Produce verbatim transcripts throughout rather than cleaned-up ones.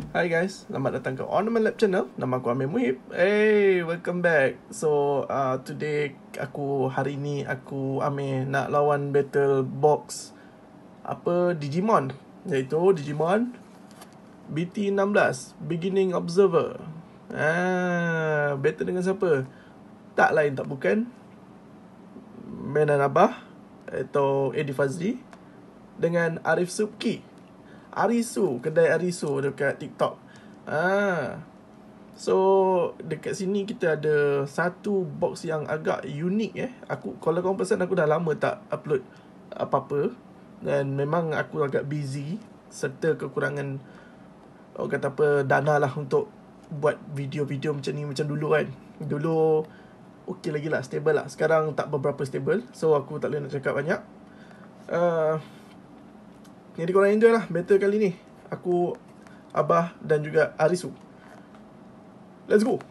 Hi guys, selamat datang ke Ornament Lab Channel. Nama aku Amir Muhib. Hey, welcome back. So, uh, today aku hari ni aku Amir nak lawan battle box apa Digimon, iaitu Digimon B T sixteen Beginning Observer. Ah, battle dengan siapa? Tak lain tak bukan Menan Abah atau Eddie Fazli dengan Arif Subki. Arisu, kedai Arisu dekat TikTok. Ah. So, dekat sini kita ada satu box yang agak unik eh. Aku kalau korang perasan aku dah lama tak upload apa-apa dan memang aku agak busy serta kekurangan orang kata apa dana lah untuk buat video-video macam ni macam dulu kan. Dulu okey lagi lah, stable lah. Sekarang tak beberapa stable. So, aku tak boleh nak cakap banyak. Uh, Jadi korang enjoy lah battle kali ni. Aku, Abah dan juga Arisu. Let's go.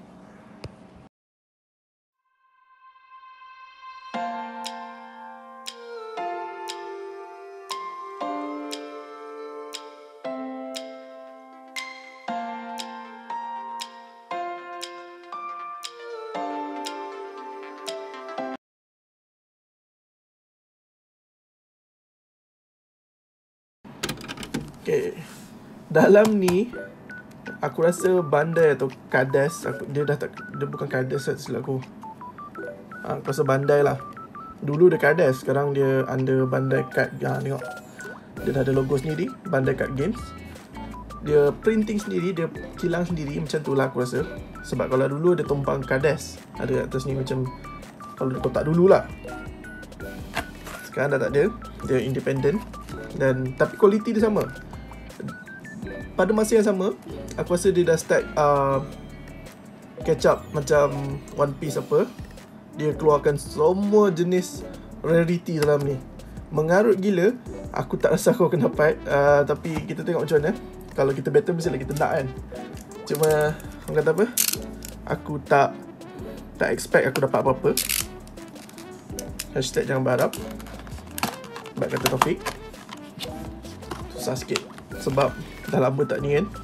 Okay. Dalam ni aku rasa Bandai atau Kades aku, Dia dah tak, dia bukan Kades lah silap aku. ha, Aku rasa Bandai lah. Dulu dia Kades, sekarang dia under Bandai Card. ha, Tengok, dia dah ada logo sendiri, Bandai Card Games. Dia printing sendiri, dia kilang sendiri. Macam tu lah aku rasa. Sebab kalau dulu dia tumpang Kades, ada atas ni macam kalau dia kotak dulu lah. Sekarang dah tak ada. Dia independent. Dan tapi kualiti dia sama. Pada masa yang sama, aku rasa dia dah start uh, catch up macam One Piece apa. Dia keluarkan semua jenis rarity dalam ni. Mengarut gila. Aku tak rasa aku akan dapat. uh, Tapi kita tengok macam mana. Kalau kita battle mesti lagi tenang kan. Cuma orang kata apa, aku tak Tak expect aku dapat apa-apa. Hashtag jangan berharap. Sebab kata Taufik, susah sikit sebab dah lama tak ni kan.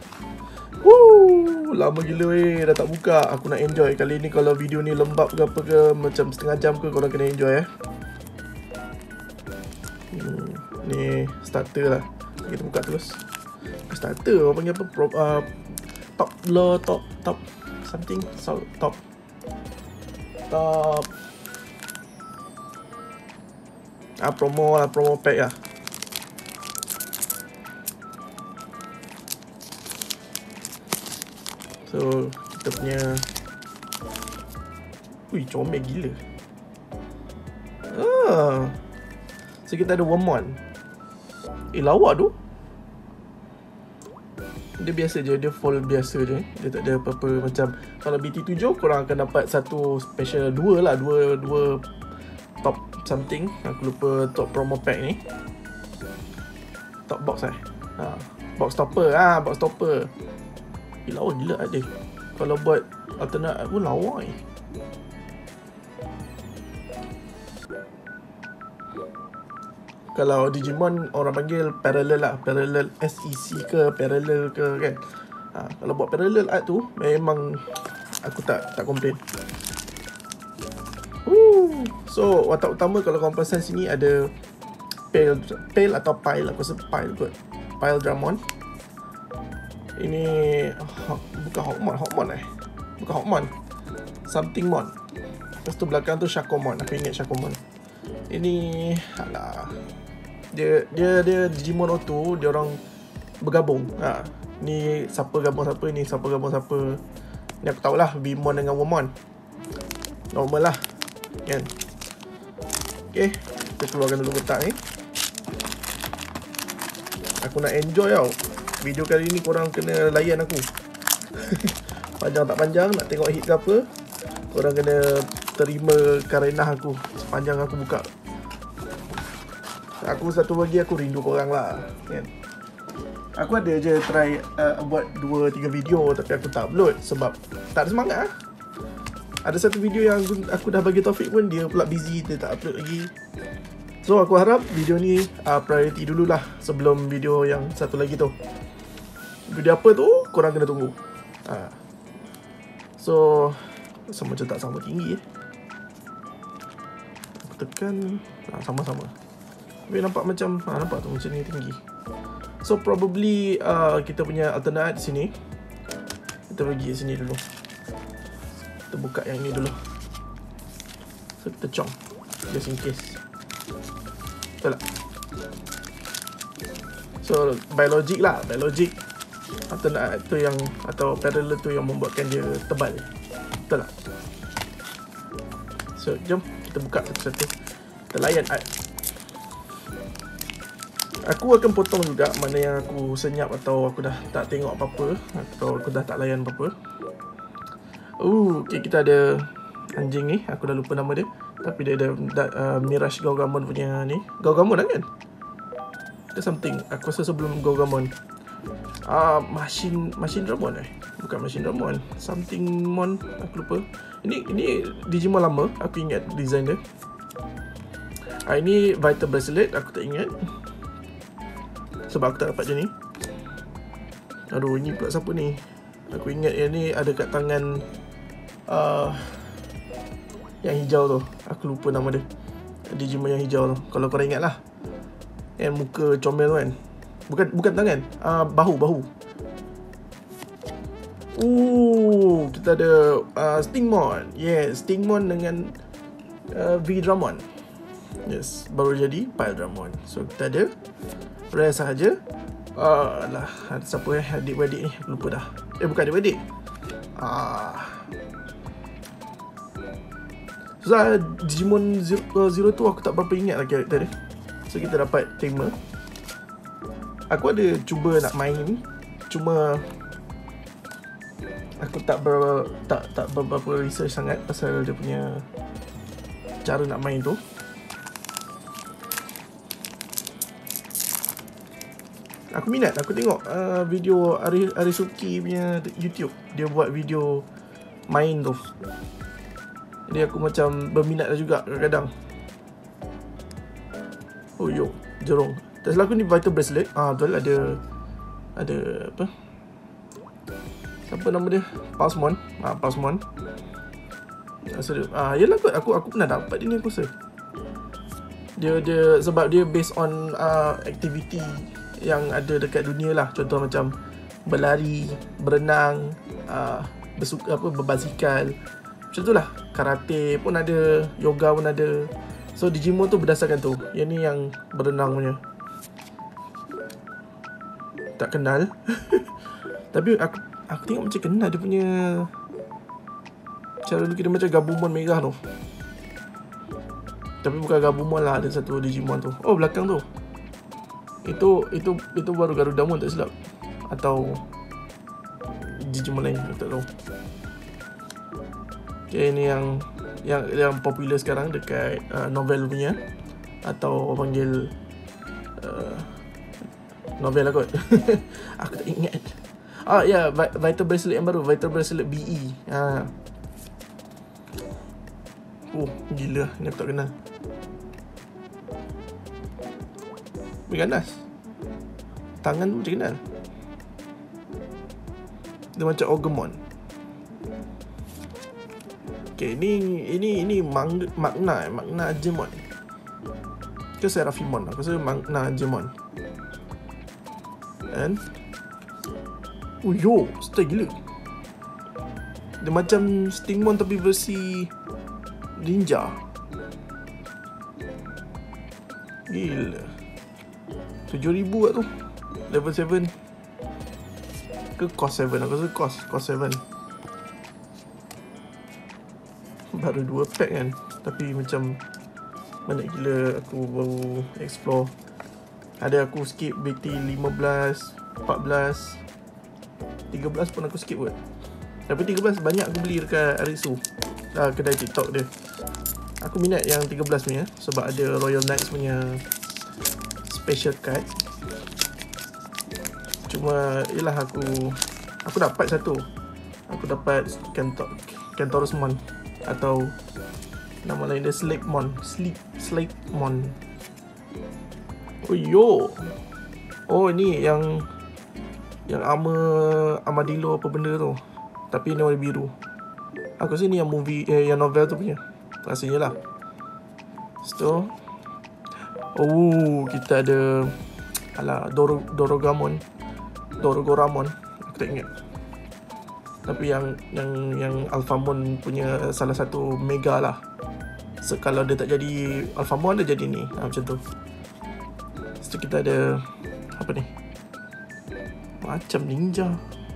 Woo, lama gila weh, dah tak buka. Aku nak enjoy. Kali ni kalau video ni lembab ke apa ke, macam setengah jam ke, korang kena enjoy eh. hmm, Ni starter lah. Kita buka terus. Starter orang panggil apa, Pro, uh, top low, top, top something, so, top Top Ah, promo lah, promo pack lah. So, kita punya Ui, comel gila. Ah. So, kita ada Wormmon. Eh, lawa tu. Dia biasa je, dia full biasa je. Dia tak ada apa-apa macam kalau B T seven korang akan dapat satu special, dua lah, dua dua top something. Aku lupa top promo pack ni. Top box eh. Ha, box topper. Ah, ha, box topper. Eh, lawa gila ada. Kalau buat alternate pun lawa eh. Kalau Digimon orang panggil parallel lah. Parallel S E C ke parallel ke kan. Ha, kalau buat parallel art tu memang aku tak tak komplain. Woo. So watak utama kalau korang perasan sini ada Pale, Pale atau Pile. Aku rasa Pile kot. Pile Dramon. Ini oh, bukan Hawkmon, Hawkmon eh. Bukan Hawkmon. Something Mon. Lepas tu belakang tu Shakomon. Aku ingat Shakomon. Ini alah. Dia dia dia Digimon Auto, dia orang bergabung. Ha, ni siapa gabung siapa, ni siapa gabung siapa. Ni aku tahulah Bimon dengan Wormmon. Normal lah. Kan. Okay, kita keluarkan dulu kotak ni. Aku nak enjoy tau. Video kali ni korang kena layan aku. Panjang tak panjang, nak tengok hit ke apa, korang kena terima karenah aku sepanjang aku buka. Aku satu bagi aku rindu korang lah kan. Aku ada je try uh, buat dua tiga video, tapi aku tak upload sebab tak ada semangat lah. Ada satu video yang aku, aku dah bagi Taufik pun, dia pula busy, dia tak upload lagi. So aku harap video ni uh, priority dululah sebelum video yang satu lagi tu. video apa tu korang kena tunggu. ha. So sama macam tak sama tinggi eh. Aku tekan ha, sama-sama. Tapi nampak macam ha, nampak tu macam ni tinggi. So probably uh, kita punya alternate di sini. Kita pergi sini dulu. Kita buka yang ni dulu. So kita cong just in case. Betul tak? So by logic lah, by logic alternate tu yang atau parallel tu yang membuatkan dia tebal. Betul tak? So jom kita buka satu-satu. Kita layan art. Aku akan potong juga mana yang aku senyap atau aku dah tak tengok apa-apa atau aku dah tak layan apa-apa. Uh, okay, kita ada anjing ni, aku dah lupa nama dia. Tapi dia ada uh, Mirage Gaugamon punya ni. Gaugamon kan? Ada something. Aku rasa sebelum Gaugamon. Ah, uh, Machine Machine Dramon eh? Bukan Machine Dramon. Something Mon, aku lupa. Ini ini Digimon lama, aku ingat design dia. Ah, ini Vital Bracelet, aku tak ingat. Sebab aku tak dapat je ni. Aduh, ini pula siapa ni? Aku ingat yang ni ada kat tangan uh, yang hijau tu. Aku lupa nama dia. Digimon yang hijau tu. Kalau korang ingat lah. Yang muka comel tu kan. Bukan bukan tangan. Uh, bahu, bahu. Ooh, kita ada uh, Stingmon. Yes, Stingmon dengan uh, V-Dramon. Yes, baru jadi Pile-Dramon. So kita ada rare sahaja. Uh, lah, ada siapa eh? Adik-beradik ni, aku lupa dah. Eh, bukan adik-beradik. Ah. So, Digimon Zero, Zero tu aku tak berapa ingat lah karakter dia. So, kita dapat tema. Aku ada cuba nak main, cuma aku tak ber, tak tak berapa research sangat pasal dia punya cara nak main tu. Aku minat, aku tengok uh, video Ari, Arisuki punya YouTube. Dia buat video main tu. Jadi aku macam berminat juga kadang-kadang. Oh yo, jerung. Tak salah aku ni Vital Bracelet. Ah, betul ada ada apa? Siapa nama dia? Pulsemon. Ah, Pulsemon. Rasa ah, yalah kot aku aku pernah dapat dia ni aku rasa. Dia dia sebab dia based on uh, activity yang ada dekat dunia lah. Contoh macam berlari, berenang, uh, bersuka apa berbasikal. Macam tu lah. Karate pun ada, yoga pun ada. So Digimon tu berdasarkan tu. Yang ni yang berenang punya. Tak kenal. Tapi aku aku tengok macam kenal dia punya cara lukis dia macam Gabumon merah tu. Tapi bukan Gabumon lah, ada satu Digimon tu. Oh, belakang tu. Itu itu itu baru Garudamon tak silap. Atau Digimon lain, aku tak tahu. Okay, ini yang yang yang popular sekarang dekat uh, novel punya, atau orang panggil uh, novel lah kot. Aku tak ingat. Ah ya, yeah, Vital Bracelet yang baru, Vital Bracelet B E. Ha. Oh, gila, ni aku tak kenal. Ganas. Tangan pun macam kenal. Dia macam Ogamon. Okay, ini ini ini mang, makna makna Jemon. Ke Seraphimon. Aku rasa makna Jemon. And oh yo, style gila. Dia macam Stingmon tapi versi ninja. Gila. tujuh ribu kat tu. Level tujuh. Ke cost tujuh. Aku rasa cost. Cost tujuh. Baru dua pack kan. Tapi macam mana gila aku baru explore. Ada aku skip B T lima belas, empat belas, tiga belas pun aku skip kot. Tapi tiga belas banyak aku beli dekat Arisu, uh, kedai TikTok dia. Aku minat yang tiga belas punya sebab ada Royal Knights punya special card. Cuma ialah aku aku dapat satu. Aku dapat Cantor, Cantorusmon atau nama lain dia Slapemon, Sleep Slapemon. Oh yo. Oh ni yang Yang armor Armadillo apa benda tu. Tapi ni warna biru. Aku rasa ni yang movie eh, yang novel tu punya. Rasanya lah. So, oh, kita ada alah Doro Dorogamon. Dorogoramon. Aku tak ingat. Tapi yang yang yang Alphamon punya salah satu mega lah. So, kalau dia tak jadi Alphamon, dia jadi ni. Ha, macam tu. So, kita ada apa ni? Macam ninja.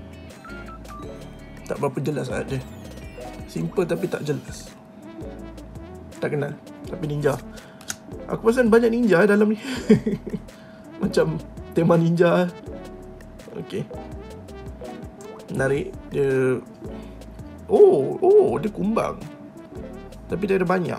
Tak berapa jelas lah dia. Simple tapi tak jelas. Tak kenal. Tapi ninja. Aku perasan banyak ninja dalam ni. Macam tema ninja. Okay. Menarik. Dia Oh, oh, dia kumbang. Tapi dia ada banyak.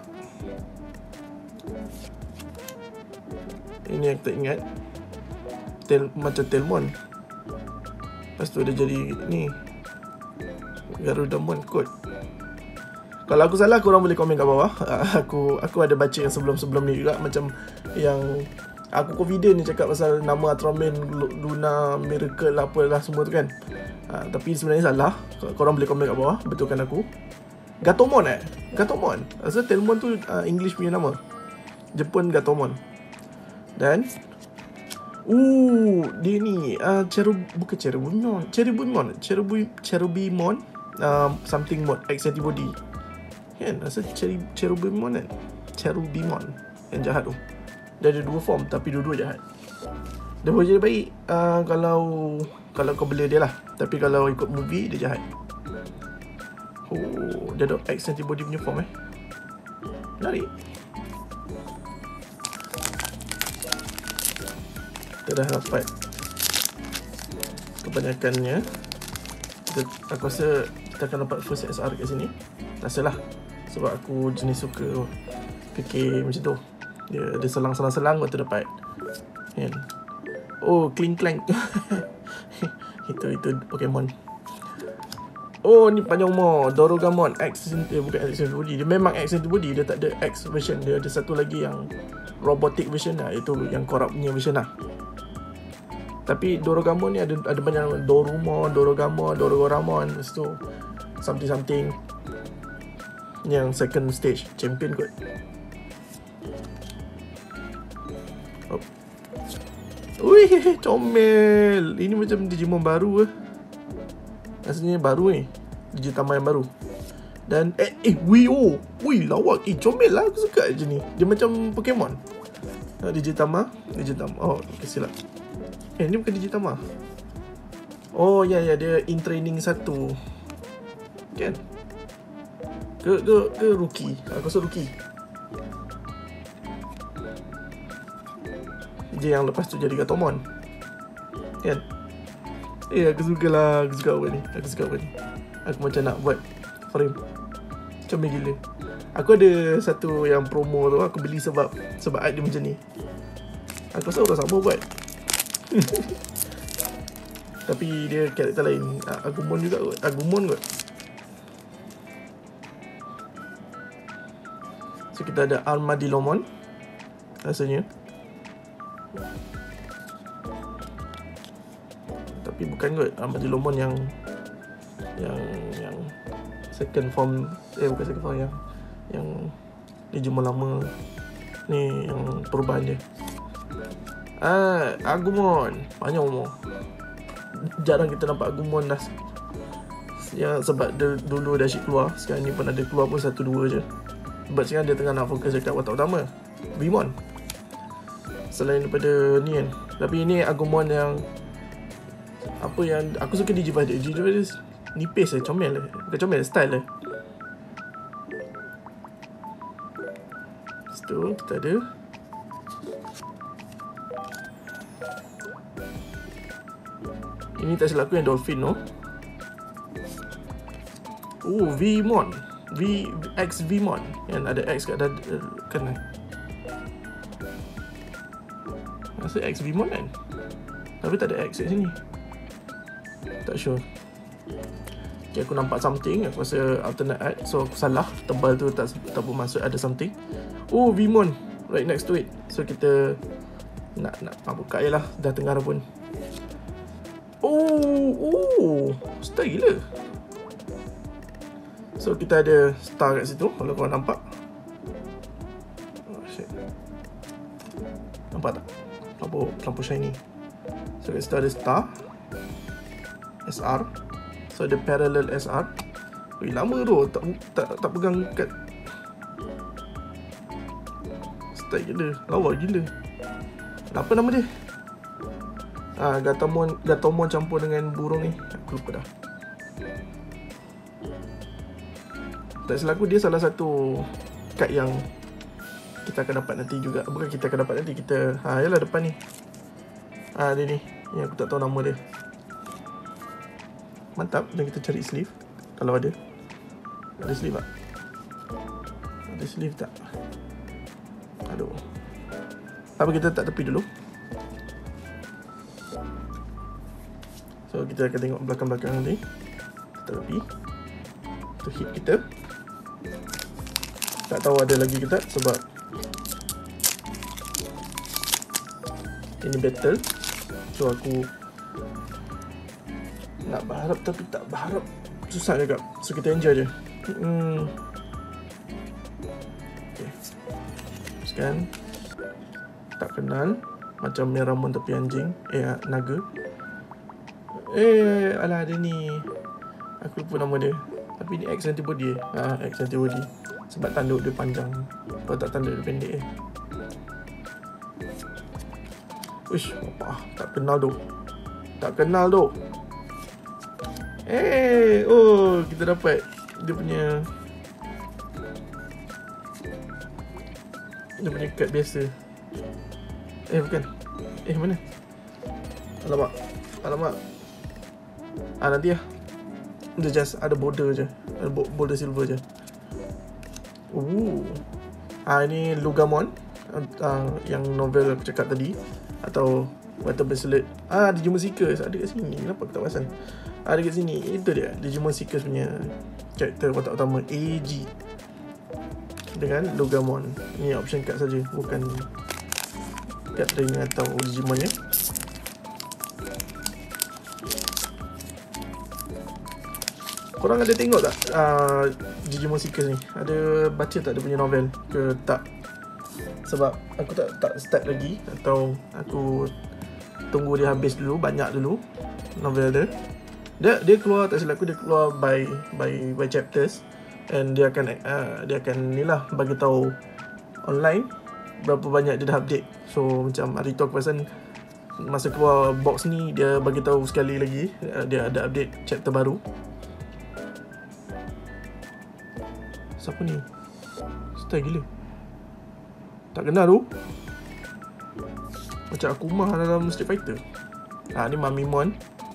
Ini yang tak ingat. Tel, macam Telmon. Lepas tu dia jadi ni Garudamon kot. Kalau aku salah, korang boleh komen kat bawah. Aku aku ada baca yang sebelum-sebelum ni juga. Macam yang aku confident ni cakap pasal nama Ultraman, Luna, Miracle apalah semua tu kan. ha, Tapi sebenarnya salah. Korang boleh komen kat bawah, betulkan aku. Gatomon eh Gatomon. Rasa Telmon tu uh, English punya nama. Jepun Gatomon. Dan Uh, dia ni uh, Cherub, bukan Cherubimon Cherubimon Cherubimon Cherubimon uh, something mod X antibody kan. Rasa Cherubimon kan. Cherubimon yang jahat tu. Dia ada dua form tapi dua-dua jahat. Dia boleh jadi baik uh, Kalau Kalau kau bela dia lah. Tapi kalau ikut movie, dia jahat. Oh, dia ada X antibody punya form eh. Menarik. Kita dah dapat kebanyakannya. Kita, aku rasa kita akan dapat first S R kat sini. Rasalah. Sebab aku jenis suka fikir macam tu. Dia ada selang-selang-selang waktu dapat. Kan? Oh, Cling Clank. Itu itu Pokemon. Oh, ni panjang umur. Dorogamon X, eh, bukan X antibody. Dia memang X antibody. Dia tak ada X version. Dia ada satu lagi yang robotic version lah. Itu yang corrupt punya version lah. Tapi Dorogamon ni ada ada banyak. Dorumon, Dorogamon, Dorogoramon. Lepas tu something-something. Yang second stage champion kot. Oh. Wih, comel. Ini macam Digimon baru ke. Rasanya baru ni. Digitama yang baru. Dan eh eh wih oh. Wih lawak. Eh comel lah. Aku suka je ni. Dia macam Pokemon. uh, Digitama. Digitama. Oh silap. Eh ni bukan Digitama. Oh ya ya. Dia in training satu. Kan. Ke ke ke rookie. Aku rasa rookie. Dia yang lepas tu jadi Gatomon. Kan. Eh aku suka lah. Aku suka apa ni. Aku suka apa ni. Aku macam nak buat frame. Comel gila. Aku ada satu yang promo tu. Aku beli sebab Sebab art dia macam ni. Aku rasa orang sama buat. Tapi dia karakter lain. Agumon juga kot. Agumon kot. So kita ada Armadillomon. Rasanya. Tapi bukan kot. Armadillomon yang Yang Yang second form. Eh bukan second form. Yang Yang Digimon lama. Ni yang perubahan dia. Ah, Agumon. Panjang umur. Jarang kita nampak Agumon dah. Ya, sebab dia dulu dah asyik keluar. Sekarang ni pun ada keluar pun satu dua je. Sebab sekarang dia tengah nak fokus dekat watak utama, Vimon. Selain daripada ni kan. Tapi ini Agumon yang apa yang aku suka Digivice. Digivice nipis lah, comel lah. Bukan comel, style lah. Lepas tu kita ada ini tak silap aku yang Dolphin no. Oh, Vmon. V X Vmon. Yang ada X kat dada kan. Rasa X Vmon kan. Tapi tak ada X kat sini. Tak sure. Okay, aku nampak something. Aku rasa alternate art. So aku salah. Tebal tu tak tak bermaksud ada something. Oh, Vmon. Right next to it. So kita nak nak buka je lah. Dah tengah pun. Oh, Oh, style gila. So kita ada star kat situ, kalau korang nampak. Oh shit. Nampak tak? Lampu, lampu shiny. So kat situ ada star S R. So ada parallel S R. Wih, lama tu tak tak tak pegang kat. Style gila, lawa gila. Apa nama dia? Ah, Gatomon, Gatomon campur dengan burung ni. Aku lupa dah. Tak selaku dia salah satu kad yang kita akan dapat nanti juga. Bukan kita akan dapat nanti, kita... Ha, yalah depan ni. Ah, dia ni. Yang aku tak tahu nama dia. Mantap. Dan kita cari sleeve. Kalau ada. Ada sleeve tak? Ada sleeve tak? Aduh. Apa kita tak tepi dulu. So, kita akan tengok belakang-belakang ni. Kita tepi. Kita hit kita. Tak tahu ada lagi ke tak sebab ini battle. So aku nak berharap tapi tak berharap. Susah juga. So kita enjoy je. Hmm. Okay. Sekarang tak kenal. Macam Meramon tapi anjing. Eh naga. Eh alah ada ni. Aku lupa nama dia. Tapi ni X antibody. Ah, X antibody. Sebab tanduk dia panjang. Kalau tak tanduk dia pendek eh. Uish, apa? Tak kenal tu. Tak kenal tu. Eh, oh, kita dapat dia punya dia punya kad biasa. Eh, bukan. Eh, mana? Alamak. Alamak. Ah, nanti lah. Dia just ada border je. Ada border silver je. Uh. Ah, ini Lugamon. Uh, yang novel aku cakap tadi. Atau Water Basilisk. Ah, Digimon Seekers. Ada kat sini. Kenapa aku tak perasan? Ada kat sini. Itu dia. Digimon Seekers punya karakter watak utama. A G. Dengan Lugamon. Ini option card saja. Bukan card trainer atau Digimonnya. Korang ada tengok tak uh, Digimon Seekers ni? Ada baca tak dia punya novel ke tak? Sebab aku tak tak start lagi. Atau aku tunggu dia habis dulu, banyak dulu novel dia. Dia, dia keluar, tak silap aku, dia keluar by by by chapters. And dia akan uh, Dia akan ni lah bagi tahu online berapa banyak dia dah update. So macam hari tu aku perasan masa keluar box ni dia bagi tahu sekali lagi uh, dia ada update chapter baru. Siapa ni? Style gila. Tak kenal tu. Macam Akuma dalam Street Fighter. Ah, ni Mamimon.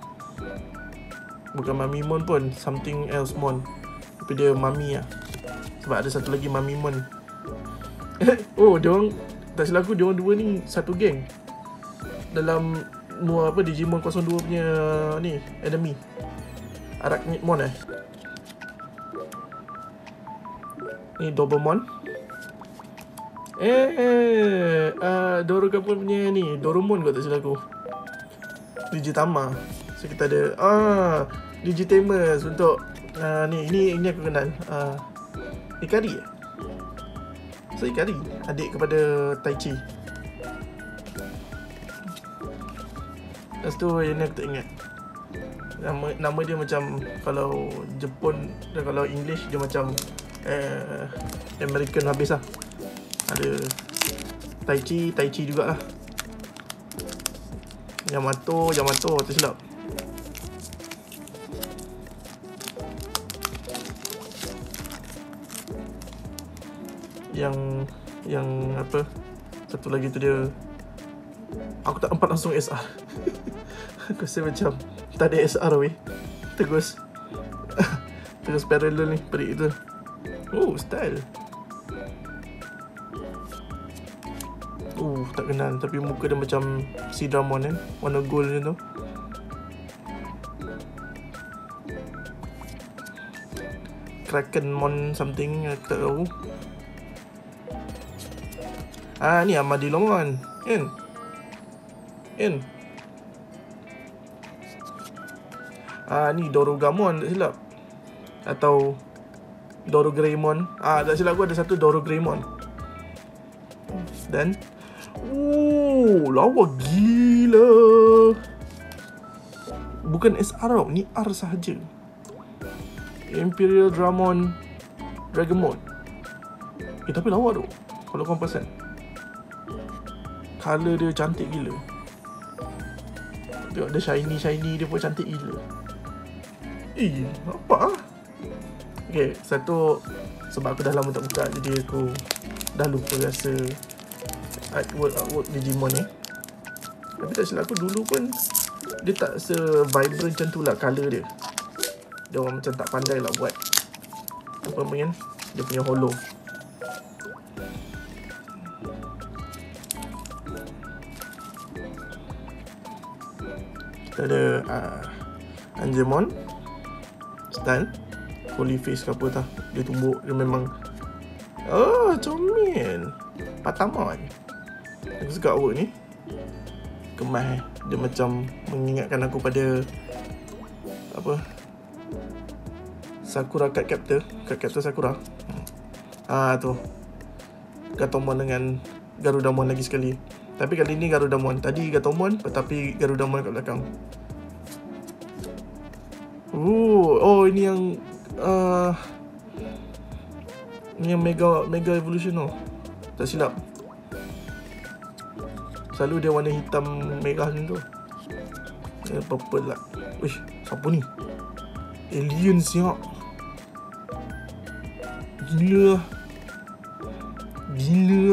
Bukan Mamimon pun, something else mon. Tapi dia Mami lah. Sebab ada satu lagi Mamimon. Oh, dia orang tak silap aku, dia orang dua ni satu geng. Dalam mua apa Digimon kosong dua punya ni, enemy. Arachnidmon eh. Ni Dobermon. Eh, eh uh, Dorogapon punya ni, Dorumon kot tak silap aku. Digitama. So kita ada ah Digitamers untuk uh, ni ini ini aku kenal. Uh, Ikari. So Ikari adik kepada Taichi. Lepas tu yang ni aku tak ingat. Nama nama dia macam kalau Jepun dan kalau English dia macam eh, American habis lah. Ada Taichi, Taichi jugalah. Yamato, Yamato tak silap. Yang yang apa? Satu lagi tu dia. Aku tak nampak langsung S R. Aku rasa macam tak ada S R weh. Terus terus parallel ni perik tu. Oh, style. Uh, tak kenal. Tapi muka dia macam Sidramon kan. Warna gold macam tu. Krakenmon something. Aku tak tahu. Ah, ni Amadilomon. Kan? Kan? Ah, ni Dorogamon tak silap. Atau Dorogreymon. Ah, tak silap aku ada satu Dorogreymon. Dan oh, lawa gila. Bukan S R tau, ni R sahaja. Imperial Dramon Dragon Mode. Eh, tapi lawa tu kalau korang perasan. Colour dia cantik gila. Tengok dia shiny-shiny dia pun cantik gila. Eh, apa ah? Okay, satu sebab aku dah lama tak buka, jadi aku dah lupa rasa artwork-artwork Digimon ni. Tapi tak silap aku dulu pun dia tak se-vibrant macam tu lah colour dia. Dia orang macam tak pandai lah buat apa main dia punya holo. Kita ada uh, Angemon style holy face ke apa tah. Dia tumbuk, dia memang oh comel. Patamon. Aku suka awak ni. Kemas eh. Dia macam mengingatkan aku pada apa, Sakura Card Captor, Card Captor Sakura. hmm. Ah tu Gatomon dengan Garudamon lagi sekali. Tapi kali ni Garudamon. Tadi Gatomon, tetapi Garudamon kat belakang. Oh, oh ini yang uh, Ni yang Mega Mega Evolution tu. Tak silap. Selalu dia warna hitam merah macam tu. Dia purple lah. Uish, siapa ni? Alien siap. Gila. Gila.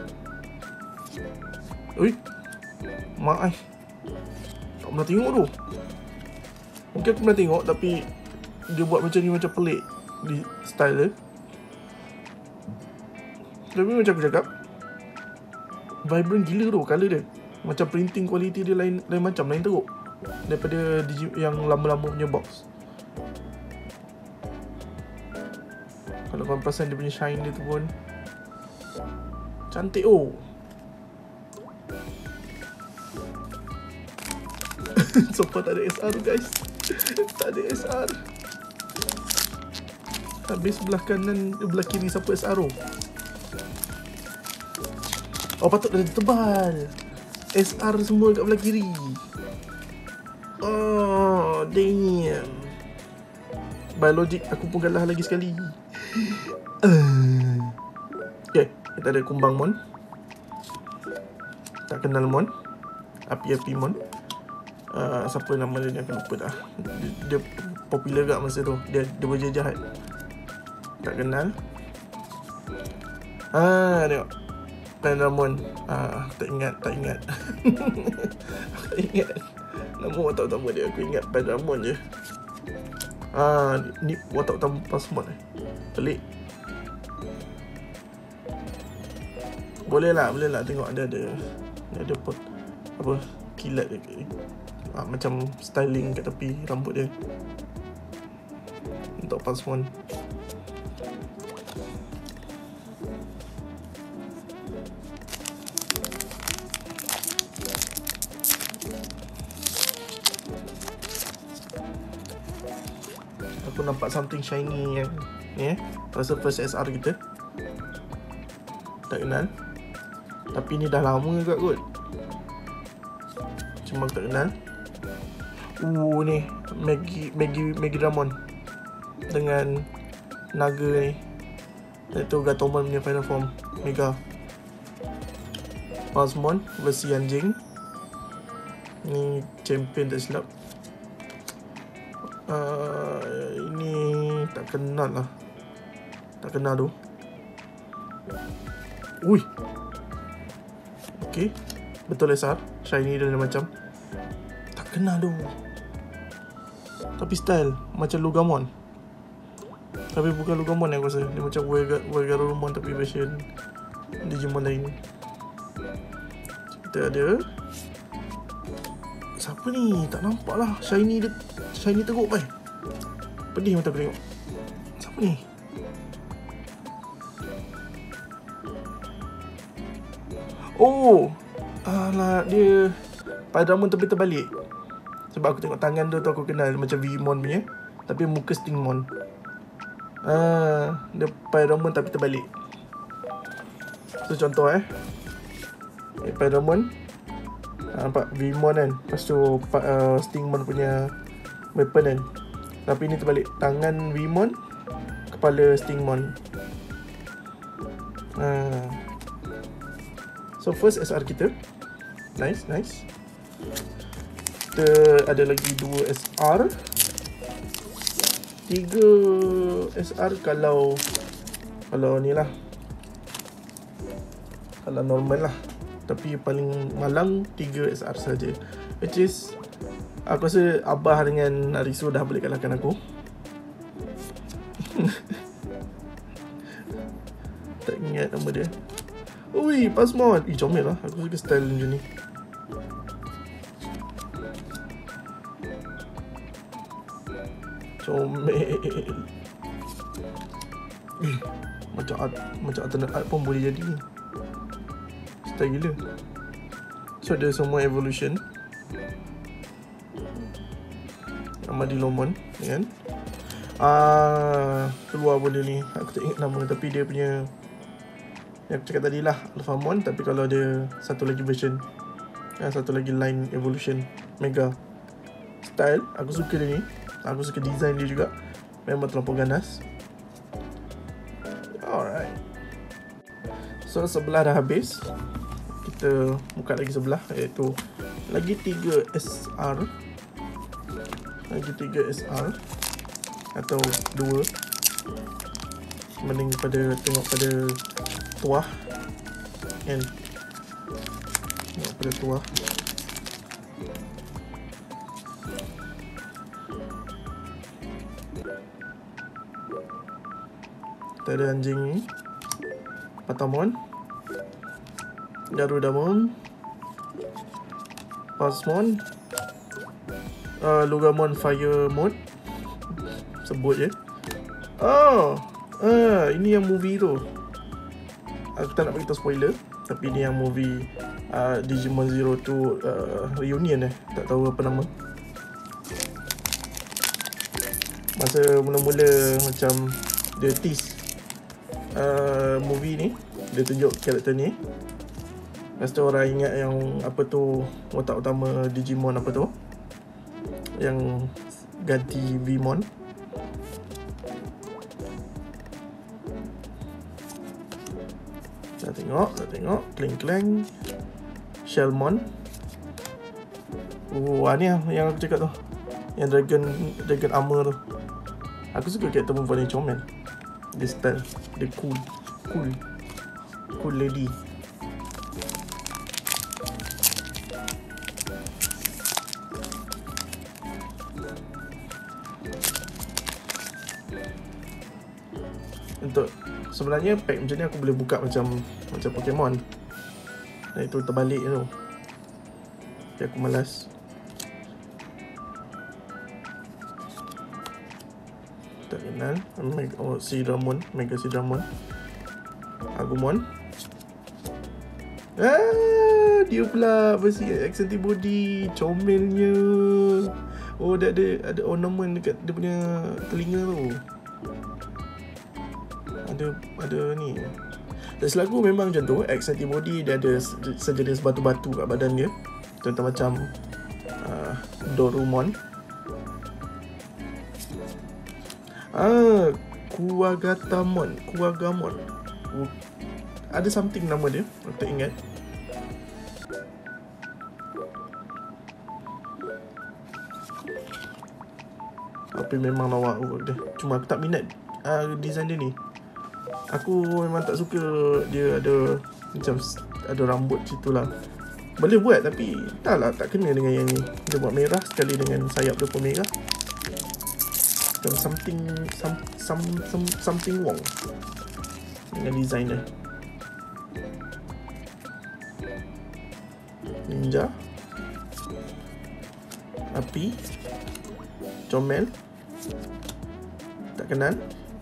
Ui. Mak ai. Tak pernah tengok tu. Mungkin aku pernah tengok, tapi dia buat macam ni macam pelik di style dia. Tapi macam aku cakap, vibrant gila tu colour dia. Macam printing quality dia lain lain macam, lain teruk daripada Digi yang lama-lama punya box. Kalau korang perasan dia punya shine dia tu pun cantik oh. So far tak ada S R guys. Tak ada S R. Habis sebelah kanan, sebelah kiri siapa S R tu? Oh, patut dia tebal. S R semua kat belah kiri. Oh, damn. Biologic aku pun kalah lagi sekali. uh. Okay, kita ada Kumbang Mon. Tak kenal Mon. Api-api Mon. Uh, siapa nama dia ni aku lupa dah. Dia, dia popular kat masa tu. Dia dia berjaya jahat. Tak kenal. Ah, tengok. Paramon. Ah, tak ingat, tak ingat. Aku tak ingat nama watak utama dia. Aku ingat Paramon je. Ah, ni, ni watak utama Pasmon eh. Pelik. Boleh lah, boleh lah tengok ada ada ada pot apa kilat dia. Ah, macam styling kat tepi rambut dia. Untuk Pasmon. Aku nampak something shiny yang ni eh. Pasal first S R kita. Tak kenal. Tapi ni dah lama juga kot. Cuma aku tak kenal. Uh ni Megi Megi Megi Dramon dengan naga ni. Itu Gatomon punya final form Mega. Pasmon versi anjing. Ni champion tak silap. Uh, ini tak kenal lah. Tak kenal tu. Ui. Okay. Betul S R. Shiny dan macam. Tak kenal tu. Tapi style macam Lugamon. Tapi bukan Lugamon yang aku rasa. Dia macam Wargarurumon tapi version Digimon lain. Kita ada siapa ni? Tak nampak lah. Shiny dia. Shiny teruk pai. Pedih mata aku tengok. Siapa ni? Oh, alah dia Paramon tapi terbalik. Sebab aku tengok tangan tu tu aku kenal macam Vmon punya, tapi muka Stingmon. Ah, dia Paramon tapi terbalik. Tu contoh eh. Eh Paramon. Ah, nampak Vmon kan. Lepas tu uh, Stingmon punya weapon kan. Tapi ni terbalik. Tangan Vmon, kepala Stingmon. Ah. So first S R kita. Nice, nice. Kita ada lagi dua S R. Tiga S R kalau kalau ni lah, kalau normal lah. Tapi paling malang tiga S R saja. Which is aku rasa Abah dengan Arisu dah boleh kalahkan aku. Tak ingat nama dia. Ui, Pasmon. Ih, comel lah. Aku suka style macam ni. Comel. Eh, macam art, macam alternate art pun boleh jadi ni. Style gila. So ada semua evolution. Amadilomon, kan? Ah, keluar benda ni. Aku tak ingat nama, tapi dia punya, yang aku cakap tadi lah, Alphamon. Tapi kalau ada satu lagi version, ya, satu lagi line evolution Mega. Style, aku suka dia ni. Aku suka design dia juga. Memang terlampau ganas. Alright. So sebelah dah habis. Kita buka lagi sebelah, iaitu lagi tiga S R. Lagi tiga S R atau dua, mending pada tengok pada tuah kan, tengok pada tuah. Kita ada anjing Patamon, Garudamon, Pasmon, uh, Lugamon Fire Mode. Sebut je. Oh, ah, ini yang movie tu. Aku tak nak beritahu spoiler, tapi ni yang movie uh, Digimon Zero tu uh, reunion eh. Tak tahu apa nama. Masa mula-mula macam dia tease uh, movie ni, dia tunjuk karakter ni. Lepas tu orang ingat yang apa tu, watak utama Digimon apa tu, yang ganti Vmon. Kita tengok, kita tengok Clang-Clang, Shellmon. Oh, ni lah yang aku cakap tu, yang dragon dragon armor tu. Aku suka karakter perempuan ni, comel. Dia style, dia cool. Cool Cool lady. Untuk sebenarnya pack macam ni aku boleh buka macam macam Pokemon. Dan itu terbalik tu. Tapi aku malas. Tak kenal. Oh, Sidramon, Mega Sidramon, Agumon. Ah, dia pula versi X Antibody, comelnya. Oh, dia ada ada ornament dekat dia punya telinga tu. Ada ada ni. Dan selaku memang macam tu, X Antibody dia ada sejenis batu-batu kat badan dia. Contoh macam uh, Dorumon. Ah, Kuwagatamon, Kuwagamon. Uh, ada something nama dia, aku tak ingat. Tapi memang lawa dia. Cuma aku tak minat uh, design dia ni. Aku memang tak suka dia ada macam ada rambut situ lah. Boleh buat tapi tak lah, tak kena dengan yang ni. Dia buat merah sekali dengan sayap dia pun merah. Macam something some, some, some, something wrong dengan design dia. Ninja, api, comel, tak kenal.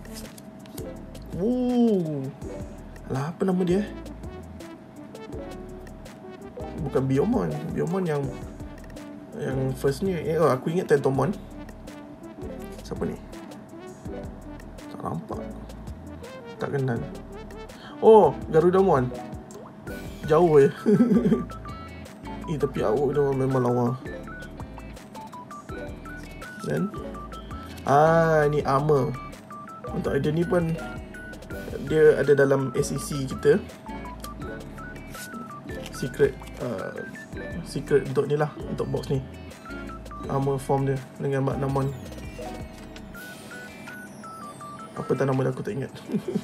Wuh, alah, apa nama dia? Bukan Biomon. Biomon yang Yang first ni, eh, oh, aku ingat Tentomon. Siapa ni? Tak nampak. Tak kenal. Oh, Garudamon. Jauh je. Eh, tapi awak dia memang lawa. Dan ah, ni armor. Untuk item ni pun dia ada dalam S E C kita. Secret uh, secret untuk ni lah, untuk box ni. Armor form dia dengan Magnamon. Apa tak nama dia aku tak ingat.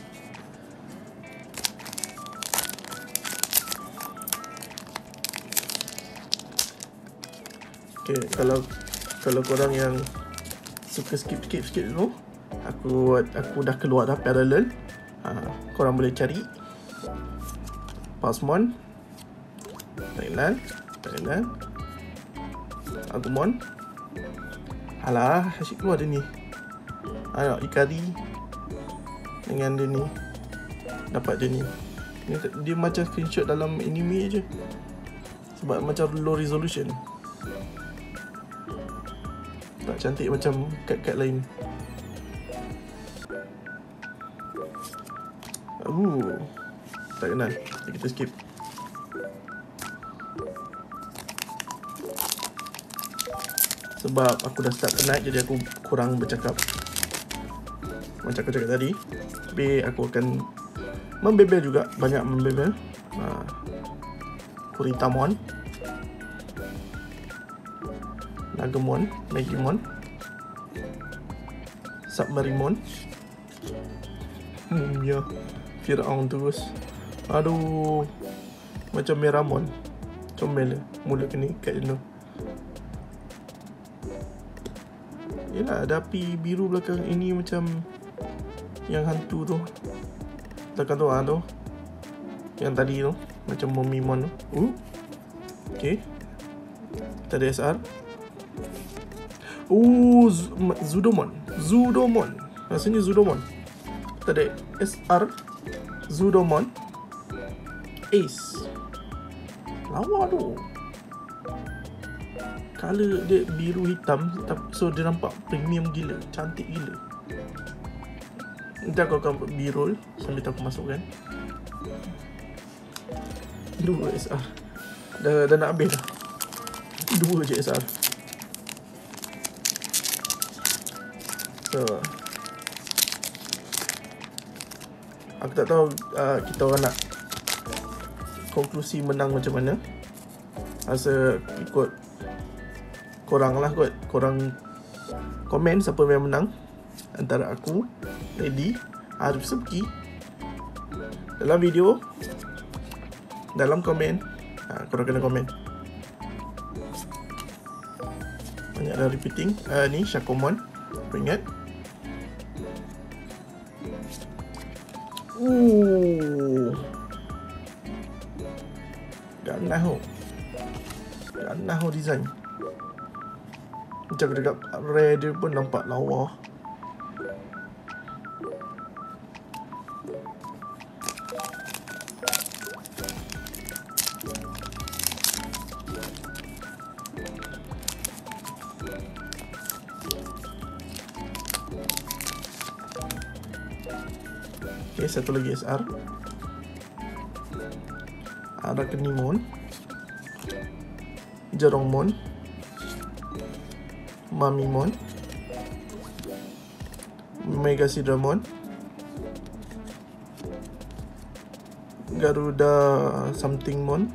Okay, kalau kalau korang yang suka skip-skip skip dulu, aku aku dah keluar dah parallel. Ha, korang boleh cari Pulsemon, Thailand, Thailand, Agumon. Alah, asyik keluar dia ni. Ayo, Ikari dengan dia ni. Dapat dia ni. Dia, dia macam screenshot dalam anime je. Sebab macam low resolution. Tak cantik macam kad-kad lain. Uh, tak kenal. Jadi kita skip. Sebab aku dah start penat, jadi aku kurang bercakap. Macam aku cakap tadi, tapi aku akan membebel juga. Banyak membebel. uh, Kuritamon, Nagamon, Magimon, Submarimon. Hmm, ya. Firaun terus. Aduh. Macam Meramon. Comel lah. Mulut ni kat jenuh. Yelah, ada api biru belakang ini macam yang hantu tu. Belakang tu ah tu. Yang tadi tu. Macam Momimon tu. Uh. Okay. Kita ada S R. Oh, Zudomon. Zudomon. Rasanya Zudomon. Kita ada S R. Zudomon. Ace. Lawa tu. Color dia biru hitam. So dia nampak premium gila. Cantik gila. Nanti aku akan B-roll sambil aku masukkan. Dua S R. Dah, dah nak habis dah. Dua je S R. So, aku tak tahu uh, kita orang nak konklusi menang macam mana. Rasa ikut korang lah kot. Korang komen siapa yang menang antara aku, Lady, Arif Subki. Dalam video, dalam komen, ha, korang kena komen. Banyak dah repeating. uh, Ni Shakomon. Aku ingat. Uh, Ganah ho. Ganah ho design. Macam dekat rare dia pun nampak lawa. Okay, satu lagi S R. Arakenimon, Jerongmon, Mamimon, Megasidramon, Garuda somethingmon.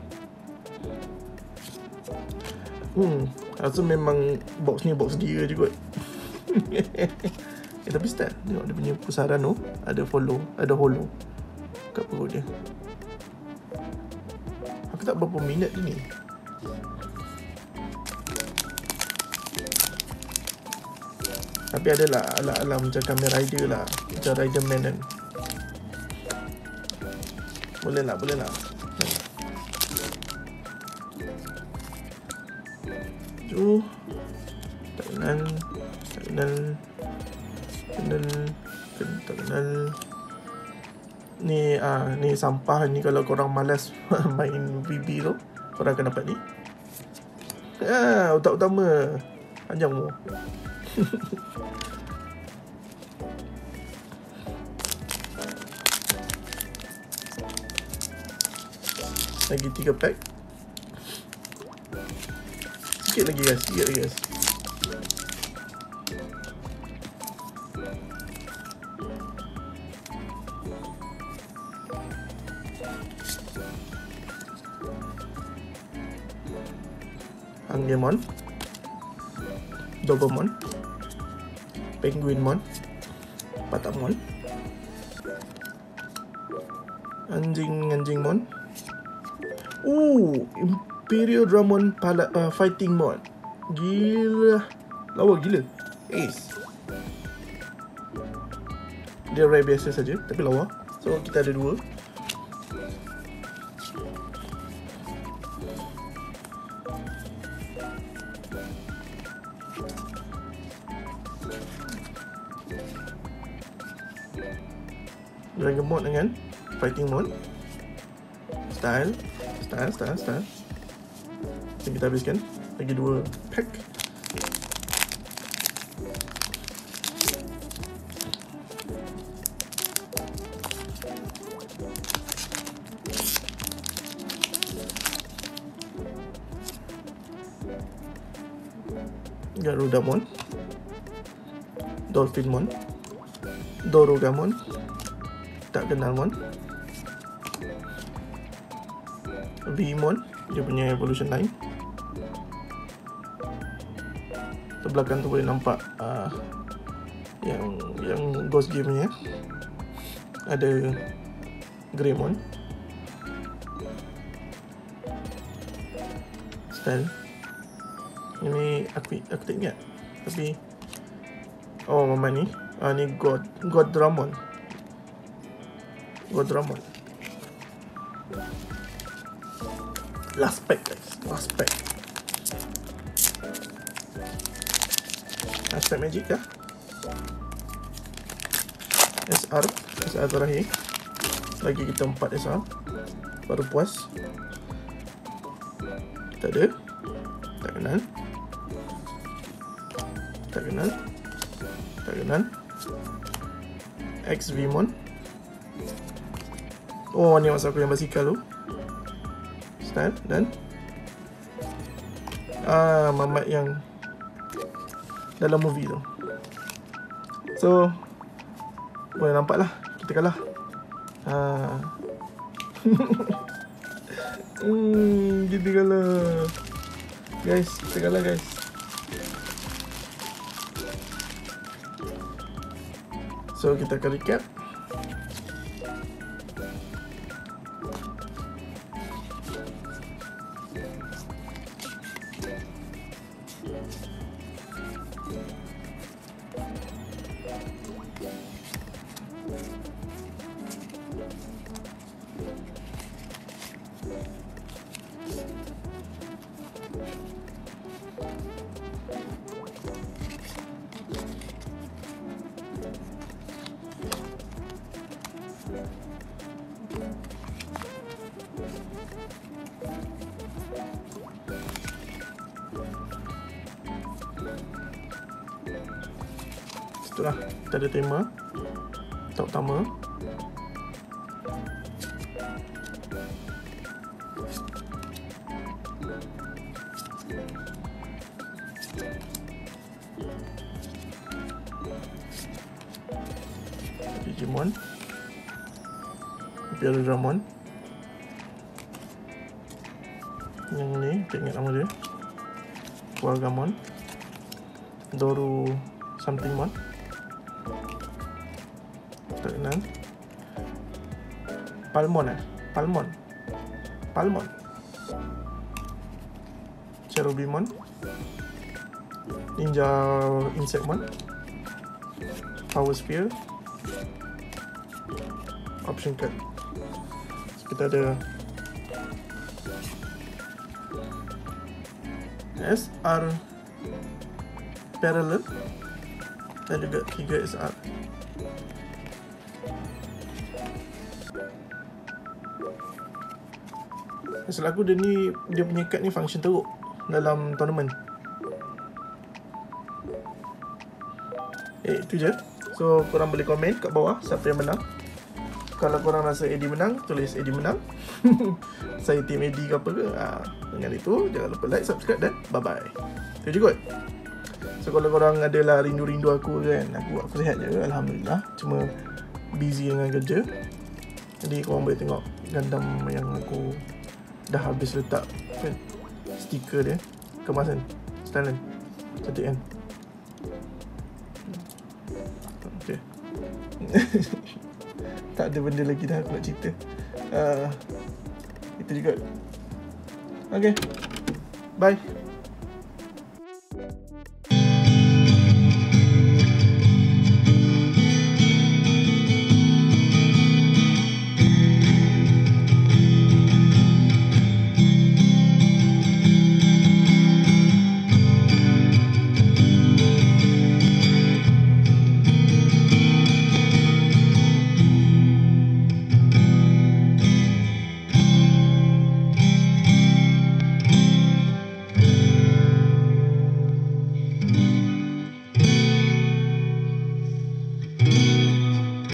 Hmm, rasa memang box ni box dia je kot. Eh, tapi start tengok dia punya pusaran tu. Ada follow, ada hollow kat perut dia. Aku tak berapa minat dia ni. Tapi adalah ala-ala macam Kamen Rider lah. Macam Rider Man kan. Boleh lah, boleh lah. Tu tak kenal. Tak kenal. Kenal. Tak kenal. Ni ah ni sampah ni, kalau korang malas main V B tu, korang akan dapat ni. Ah, otak utama. Panjang mu. Lagi tiga pack. Sikit lagi guys, sikit lagi guys. Angemon, Dobermon, Penguinmon, Patamon, Anjing-anjingmon. Uh, Imperial Dramon Pala uh, Fighting Mon. Gila. Lawa gila. Ace. Dia rare biasa saja, tapi lawa. So kita ada dua. Dragon mode dengan fighting mode. Style, style, style, style. Jadi kita habiskan lagi dua pack. Garudamon, Dolphinmon, Dorogamon, tak kenal mon. Vmon, dia punya evolution line. Di belakang tu boleh nampak uh, yang yang ghost game nya. Ada Greymon. Style. Ini aku aku tak ingat. Tapi oh mama ni. Ah ni God Godramon. Godramon. Last pack guys. Last pack. Last pack magic kah? S R. S R terakhir. Lagi kita empat S R. Baru puas. Tak ada. Tak kenal. Tak kenal. Tak kenal. X Vmon. Oh, ni masa aku yang basikal tu. Style dan ah, mamat yang dalam movie tu. So boleh nampak lah kita kalah. Ah. hmm, kita kalah. Guys, kita kalah guys. So kita akan recap. Itulah, kita ada tema tak utama. Digimon, Imperial Dramon. Yang ni, tak ingat nama dia. Wargamon, Doru something mon. Tak kenal. Palmon eh? Palmon. Palmon. Cherubimon. Ninja Insectmon. Power Sphere. Option card. So, kita ada S R Parallel dan juga tiga S R. Selaku dia ni, dia punya kad ni function teruk. dalam tournament. Eh, itu je. So, korang boleh komen kat bawah siapa yang menang. Kalau korang rasa Eddie menang, tulis Eddie menang. Saya tim Eddie ke apa ke. Ha, dengan itu, jangan lupa like, subscribe dan bye-bye. Itu je kot. So, kalau korang adalah rindu-rindu aku kan, aku, aku sihat je, Alhamdulillah. Cuma busy dengan kerja. Jadi, korang boleh tengok Gundam yang aku dah habis letak kan, stiker dia. Kemasan, stylen. Cantik kan? Okay. Tak ada benda lagi dah aku nak cerita. uh, Itu juga. Okay, bye.